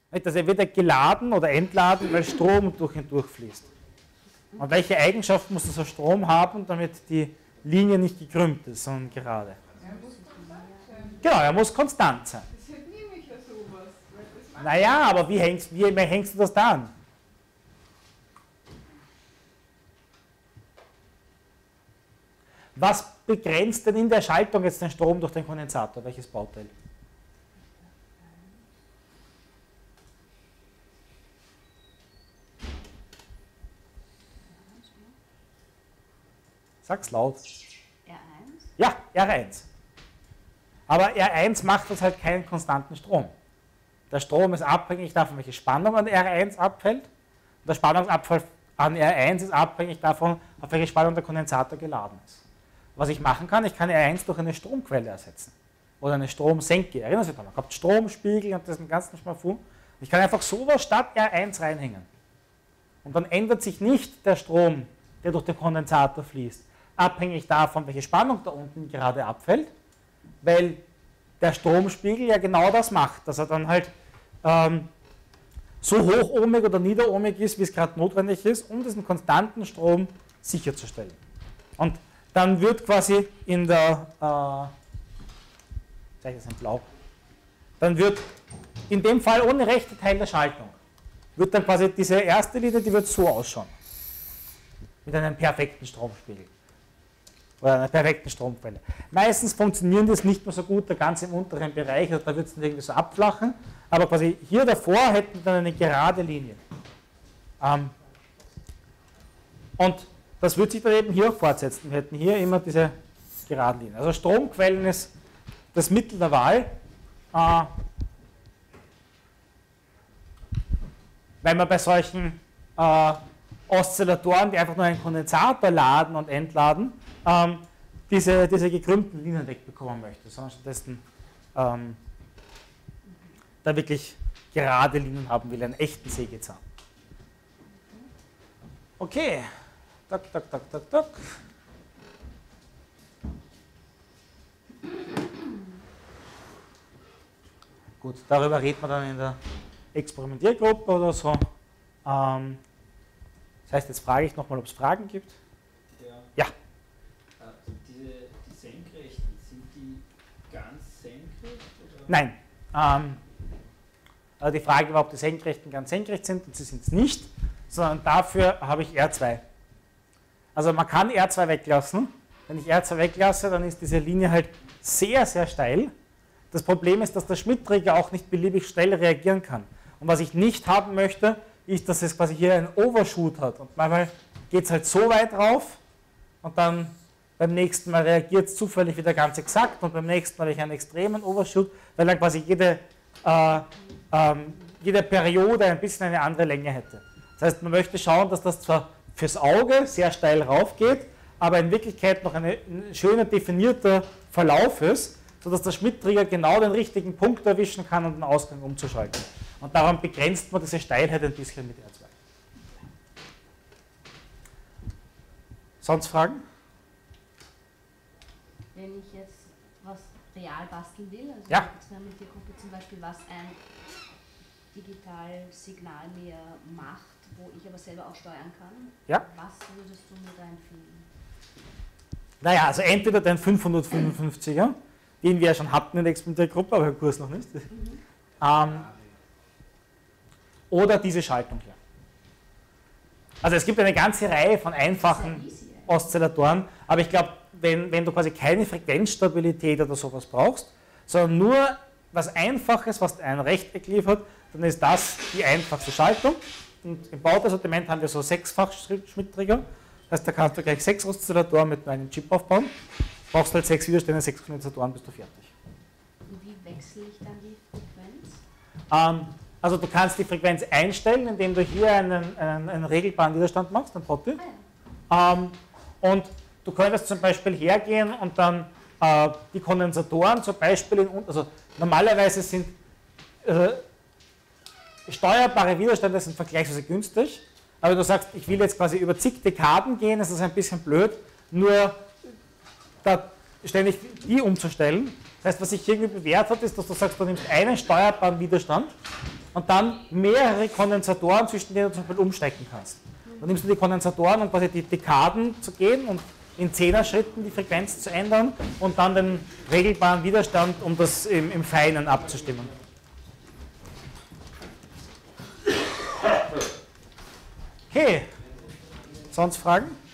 Also er wird ja geladen oder entladen, weil Strom durch ihn durchfließt. Und welche Eigenschaften muss dieser Strom haben, damit die Linie nicht gekrümmt ist, sondern gerade? Genau, er muss konstant sein. Das nehme ich ja sowas. Naja, aber wie hängst du das da an? Was begrenzt denn in der Schaltung jetzt den Strom durch den Kondensator? Welches Bauteil? Sag's laut. R1? Ja, R1. Aber R1 macht uns halt keinen konstanten Strom. Der Strom ist abhängig davon, welche Spannung an R1 abfällt. Und der Spannungsabfall an R1 ist abhängig davon, auf welche Spannung der Kondensator geladen ist. Was ich machen kann, ich kann R1 durch eine Stromquelle ersetzen. Oder eine Stromsenke. Erinnern Sie sich daran, man hat Stromspiegel und das ganzen Schmafu. Ich kann einfach sowas statt R1 reinhängen. Und dann ändert sich nicht der Strom, der durch den Kondensator fließt, abhängig davon, welche Spannung da unten gerade abfällt, weil der Stromspiegel ja genau das macht, dass er dann halt so hochohmig oder niederohmig ist, wie es gerade notwendig ist, um diesen konstanten Strom sicherzustellen. Und dann wird quasi in der, zeige ich das in blau, dann wird in dem Fall ohne rechte Teil der Schaltung, wird dann quasi diese erste Linie, die wird so ausschauen, mit einem perfekten Stromspiegel. Oder einer perfekten Stromquelle. Meistens funktionieren das nicht mehr so gut, da ganz im unteren Bereich, da wird es dann irgendwie so abflachen, aber quasi hier davor hätten wir dann eine gerade Linie. Und das wird sich dann eben hier auch fortsetzen. Wir hätten hier immer diese geraden Linien. Also Stromquellen ist das Mittel der Wahl, weil man bei solchen Oszillatoren, die einfach nur einen Kondensator laden und entladen, diese gekrümmten Linien wegbekommen möchte, sondern stattdessen da wirklich gerade Linien haben will, einen echten Sägezahn. Okay. Tak, tak, tak, tak, tak. Gut, darüber redet man dann in der Experimentiergruppe oder so. Das heißt, jetzt frage ich nochmal, ob es Fragen gibt. Ja. Die Senkrechten, sind die ganz senkrecht? Oder? Nein. Also die Frage war, ob die Senkrechten ganz senkrecht sind, und sie sind es nicht, sondern dafür habe ich R2. Also man kann R2 weglassen. Wenn ich R2 weglasse, dann ist diese Linie halt sehr, sehr steil. Das Problem ist, dass der Schmidt-Trigger auch nicht beliebig schnell reagieren kann. Und was ich nicht haben möchte, ist, dass es quasi hier einen Overshoot hat. Und manchmal geht es halt so weit rauf und dann beim nächsten Mal reagiert es zufällig wieder ganz exakt und beim nächsten Mal habe ich einen extremen Overshoot, weil dann quasi jede Periode ein bisschen eine andere Länge hätte. Das heißt, man möchte schauen, dass das zwar fürs Auge sehr steil rauf geht, aber in Wirklichkeit noch ein schöner definierter Verlauf ist, sodass der Schmidt-Trigger genau den richtigen Punkt erwischen kann, um den Ausgang umzuschalten. Und daran begrenzt man diese Steilheit ein bisschen mit R2. Sonst Fragen? Wenn ich jetzt was real basteln will, also ja. eine Experimentiergruppe zum Beispiel, was ein Digitalsignal mir macht, wo ich aber selber auch steuern kann, ja. Was würdest du mir da empfehlen? Naja, also entweder den 555er, den wir ja schon hatten in der Experimentiergruppe, aber im Kurs noch nicht. Oder diese Schaltung hier. Also es gibt eine ganze Reihe von einfachen Oszillatoren, aber ich glaube, wenn du quasi keine Frequenzstabilität oder sowas brauchst, sondern nur was Einfaches, was ein Rechteck liefert, dann ist das die einfachste Schaltung. Und im Bausortiment haben wir so 6-fach Schmidt-Trigger. Das heißt, da kannst du gleich 6 Oszillatoren mit einem Chip aufbauen. Brauchst halt 6 Widerstände, 6 Kondensatoren, bist du fertig. Und wie wechsle ich dann die Frequenz? Also du kannst die Frequenz einstellen, indem du hier einen regelbaren Widerstand machst, einen Potti. Und du könntest zum Beispiel hergehen und dann die Kondensatoren zum Beispiel, also normalerweise sind steuerbare Widerstände sind vergleichsweise günstig, aber wenn du sagst, ich will jetzt quasi über zig Dekaden gehen, ist das ein bisschen blöd, nur da ständig die umzustellen. Das heißt, was sich irgendwie bewährt hat, ist, dass du sagst, du nimmst einen steuerbaren Widerstand und dann mehrere Kondensatoren, zwischen denen du zum Beispiel umstecken kannst. Dann nimmst du die Kondensatoren, um quasi die Dekaden zu gehen und in 10er-Schritten die Frequenz zu ändern und dann den regelbaren Widerstand, um das im Feinen abzustimmen. Okay, sonst Fragen?